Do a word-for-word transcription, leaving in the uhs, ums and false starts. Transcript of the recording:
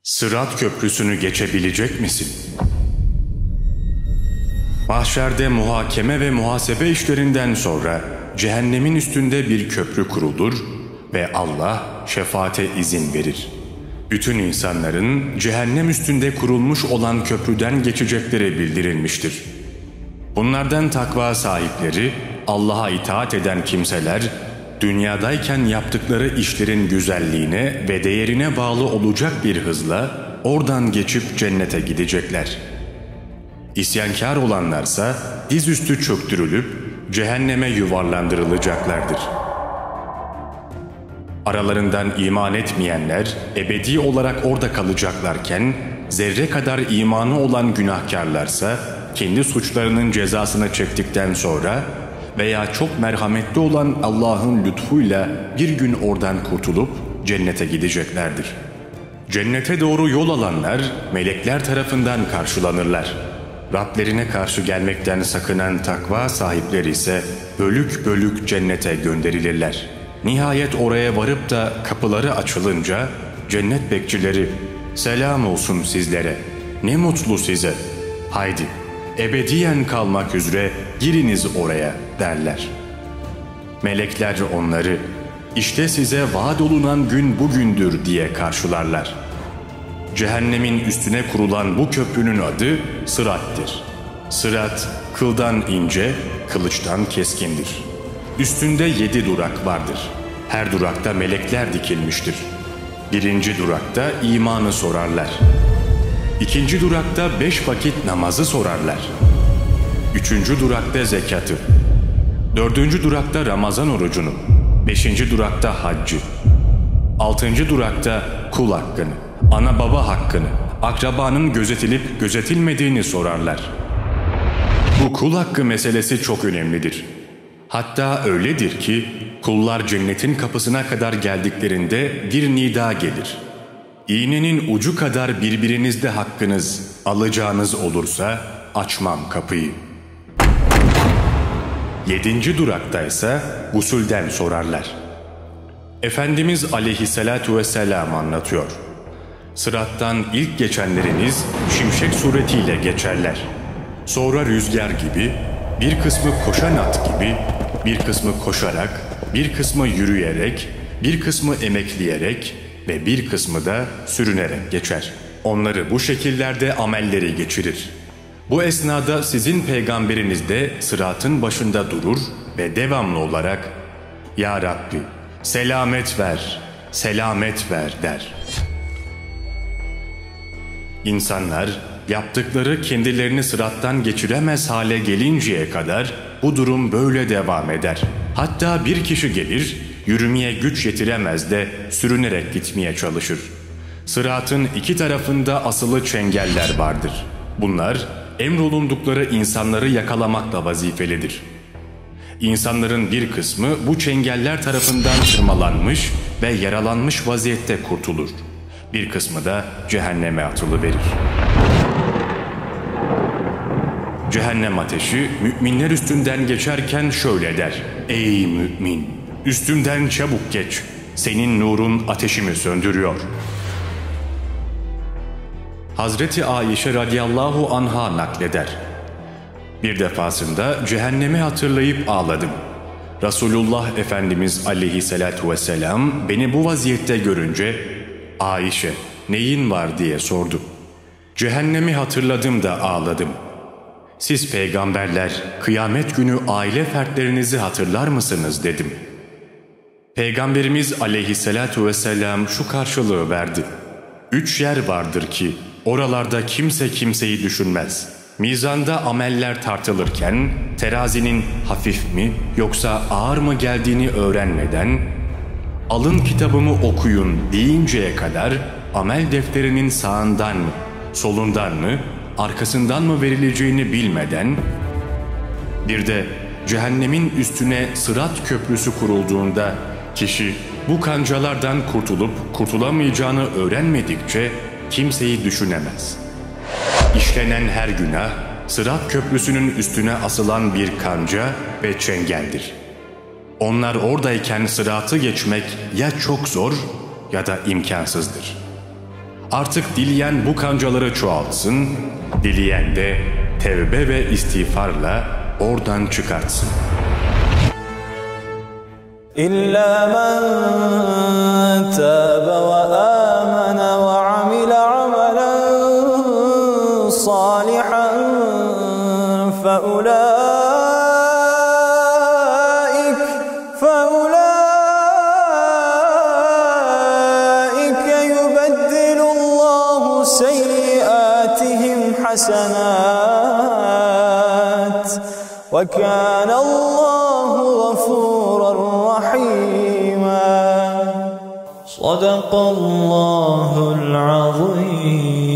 Sırat köprüsünü geçebilecek misin? Mahşerde muhakeme ve muhasebe işlerinden sonra cehennemin üstünde bir köprü kurulur ve Allah şefaate izin verir. Bütün insanların cehennem üstünde kurulmuş olan köprüden geçecekleri bildirilmiştir. Bunlardan takva sahipleri, Allah'a itaat eden kimseler, dünyadayken yaptıkları işlerin güzelliğine ve değerine bağlı olacak bir hızla oradan geçip cennete gidecekler. İsyankar olanlarsa dizüstü çöktürülüp cehenneme yuvarlandırılacaklardır. Aralarından iman etmeyenler ebedi olarak orada kalacaklarken, zerre kadar imanı olan günahkarlarsa kendi suçlarının cezasını çektikten sonra veya çok merhametli olan Allah'ın lütfuyla bir gün oradan kurtulup cennete gideceklerdir. Cennete doğru yol alanlar melekler tarafından karşılanırlar. Rablerine karşı gelmekten sakınan takva sahipleri ise bölük bölük cennete gönderilirler. Nihayet oraya varıp da kapıları açılınca cennet bekçileri "Selam olsun sizlere, ne mutlu size, haydi ebediyen kalmak üzere giriniz oraya" derler. Melekler onları "İşte size vaat olunan gün bugündür" diye karşılarlar. Cehennemin üstüne kurulan bu köprünün adı Sırat'tır. Sırat, kıldan ince, kılıçtan keskindir. Üstünde yedi durak vardır. Her durakta melekler dikilmiştir. Birinci durakta imanı sorarlar. İkinci durakta beş vakit namazı sorarlar. Üçüncü durakta zekatı. Dördüncü durakta Ramazan orucunu. Beşinci durakta haccı. Altıncı durakta kul hakkını, ana baba hakkını, akrabanın gözetilip gözetilmediğini sorarlar. Bu kul hakkı meselesi çok önemlidir. Hatta öyledir ki kullar cennetin kapısına kadar geldiklerinde bir nida gelir. İğnenin ucu kadar birbirinizde hakkınız, alacağınız olursa açmam kapıyı. Yedinci durakta ise gusülden sorarlar. Efendimiz aleyhissalatu vesselam anlatıyor. Sırattan ilk geçenleriniz şimşek suretiyle geçerler. Sonra rüzgar gibi, bir kısmı koşan at gibi, bir kısmı koşarak, bir kısmı yürüyerek, bir kısmı emekleyerek ve bir kısmı da sürünerek geçer. Onları bu şekillerde amelleri geçirir. Bu esnada sizin peygamberiniz de sıratın başında durur ve devamlı olarak "Ya Rabbi, selamet ver, selamet ver" der. İnsanlar yaptıkları kendilerini sırattan geçiremez hale gelinceye kadar bu durum böyle devam eder. Hatta bir kişi gelir, yürümeye güç yetiremez de sürünerek gitmeye çalışır. Sıratın iki tarafında asılı çengeller vardır. Bunlar emrolundukları insanları yakalamakla vazifelidir. İnsanların bir kısmı bu çengeller tarafından tırmalanmış ve yaralanmış vaziyette kurtulur. Bir kısmı da cehenneme atılıverir. Cehennem ateşi müminler üstünden geçerken şöyle der: "Ey mümin, üstümden çabuk geç, senin nurun ateşimi söndürüyor." Hazreti Ayşe radıyallahu anha nakleder. Bir defasında cehennemi hatırlayıp ağladım. Resulullah Efendimiz aleyhissalatu vesselam beni bu vaziyette görünce "Ayşe, neyin var?" diye sordu. "Cehennemi hatırladım da ağladım." "Siz peygamberler kıyamet günü aile fertlerinizi hatırlar mısınız?" dedim. Peygamberimiz aleyhissalatu vesselam şu karşılığı verdi: "Üç yer vardır ki oralarda kimse kimseyi düşünmez. Mizanda ameller tartılırken terazinin hafif mi yoksa ağır mı geldiğini öğrenmeden, alın kitabımı okuyun deyinceye kadar amel defterinin sağından mı, solundan mı, arkasından mı verileceğini bilmeden, bir de cehennemin üstüne sırat köprüsü kurulduğunda kişi bu kancalardan kurtulup kurtulamayacağını öğrenmedikçe kimseyi düşünemez. İşlenen her günah sırat köprüsünün üstüne asılan bir kanca ve çengeldir. Onlar oradayken sıratı geçmek ya çok zor ya da imkansızdır. Artık dileyen bu kancaları çoğaltsın, dileyen de tevbe ve istiğfarla oradan çıkartsın. İlla men tâbe ve âmene ve amile amelen salihan feulâik feulâike yubeddilullahu seyyiâtihim hasenât ve kânallâhu gafûran رحيما صدق الله العظيم.